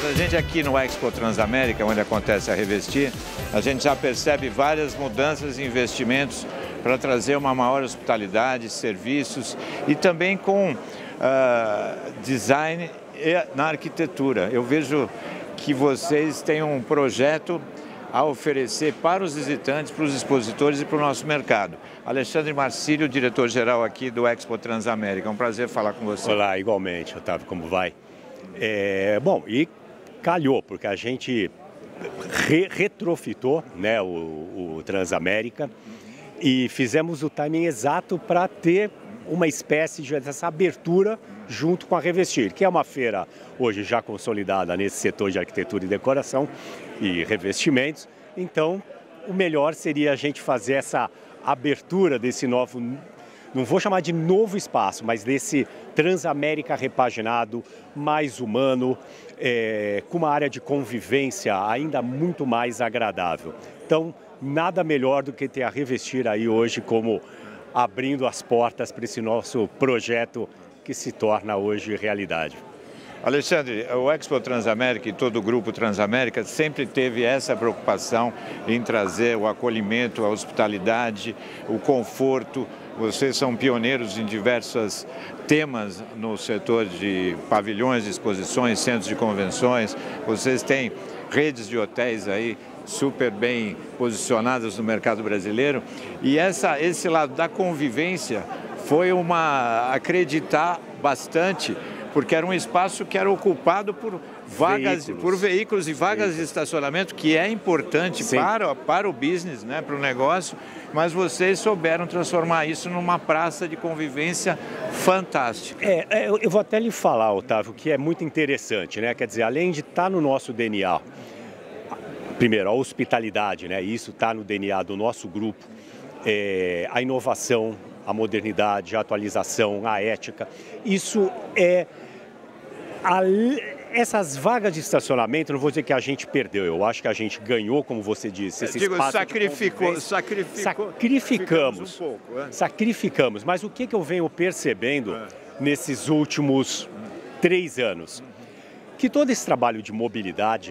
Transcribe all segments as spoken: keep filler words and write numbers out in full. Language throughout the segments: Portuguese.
Alexandre, a gente aqui no Expo Transamérica, onde acontece a Revestir, a gente já percebe várias mudanças e investimentos para trazer uma maior hospitalidade, serviços e também com uh, design na arquitetura. Eu vejo que vocês têm um projeto a oferecer para os visitantes, para os expositores e para o nosso mercado. Alexandre Marcílio, diretor-geral aqui do Expo Transamérica. É um prazer falar com você. Olá, igualmente, Otávio, como vai? É, bom, e calhou, porque a gente re retrofitou, né, o, o Transamérica e fizemos o timing exato para ter uma espécie de essa abertura junto com a Revestir, que é uma feira hoje já consolidada nesse setor de arquitetura e decoração e revestimentos. Então, o melhor seria a gente fazer essa abertura desse novo, não vou chamar de novo espaço, mas desse Transamérica repaginado, mais humano, é, com uma área de convivência ainda muito mais agradável. Então, nada melhor do que ter a Revestir aí hoje como abrindo as portas para esse nosso projeto que se torna hoje realidade. Alexandre, o Expo Transamérica e todo o grupo Transamérica sempre teve essa preocupação em trazer o acolhimento, a hospitalidade, o conforto. Vocês são pioneiros em diversos temas no setor de pavilhões de exposições, centros de convenções. Vocês têm redes de hotéis aí super bem posicionadas no mercado brasileiro. E essa, esse lado da convivência foi uma acreditar bastante, porque era um espaço que era ocupado por vagas, veículos. por veículos e vagas veículos. de estacionamento, que é importante para, para o business, né, para o negócio, mas vocês souberam transformar isso numa praça de convivência fantástica. É, eu vou até lhe falar, Otávio, que é muito interessante, né? Quer dizer, além de estar no nosso D N A, primeiro, a hospitalidade, né? Isso está no D N A do nosso grupo, é, a inovação, a modernidade, a atualização, a ética. Isso é... A, essas vagas de estacionamento, não vou dizer que a gente perdeu, eu acho que a gente ganhou, como você disse, esse Digo, espaço sacrificou, de sacrificou, sacrificamos, um pouco, é? sacrificamos. Mas o que, que eu venho percebendo é. nesses últimos três anos? Que todo esse trabalho de mobilidade,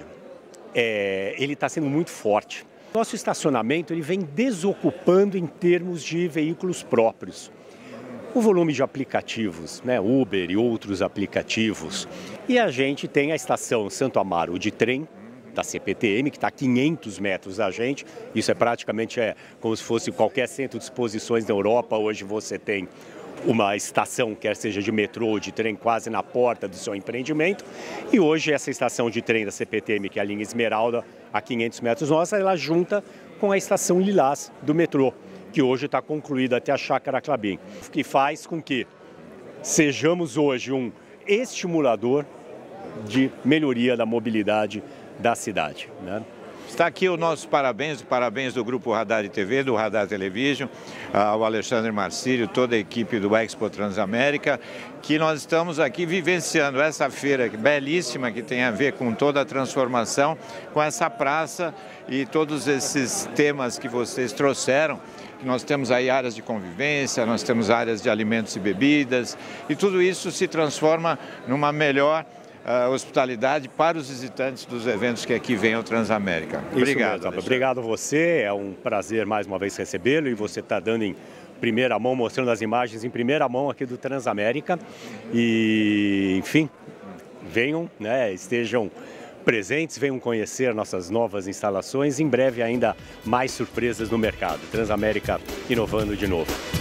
é, ele está sendo muito forte. Nosso estacionamento ele vem desocupando em termos de veículos próprios. O volume de aplicativos, né, Uber e outros aplicativos. E a gente tem a estação Santo Amaro de trem, da C P T M, que está a quinhentos metros da gente. Isso é praticamente é, como se fosse qualquer centro de exposições da Europa. Hoje você tem uma estação, quer seja de metrô ou de trem, quase na porta do seu empreendimento. E hoje essa estação de trem da C P T M, que é a linha Esmeralda, a quinhentos metros nossa, ela junta com a estação Lilás do metrô, que hoje está concluída até a Chácara Clabin, que faz com que sejamos hoje um estimulador de melhoria da mobilidade da cidade, né? Está aqui o nosso parabéns, parabéns do Grupo Radar T V, do Radar Television, ao Alexandre Marcílio, toda a equipe do Expo Transamérica, que nós estamos aqui vivenciando essa feira belíssima que tem a ver com toda a transformação, com essa praça e todos esses temas que vocês trouxeram. Nós temos aí áreas de convivência, nós temos áreas de alimentos e bebidas, e tudo isso se transforma numa melhor Uh, hospitalidade para os visitantes dos eventos que aqui vêm ao Transamérica. Obrigado. Mesmo, obrigado a você, é um prazer mais uma vez recebê-lo e você está dando em primeira mão, mostrando as imagens em primeira mão aqui do Transamérica. E, enfim, venham, né, estejam presentes, venham conhecer nossas novas instalações. Em breve ainda mais surpresas no mercado. Transamérica inovando de novo.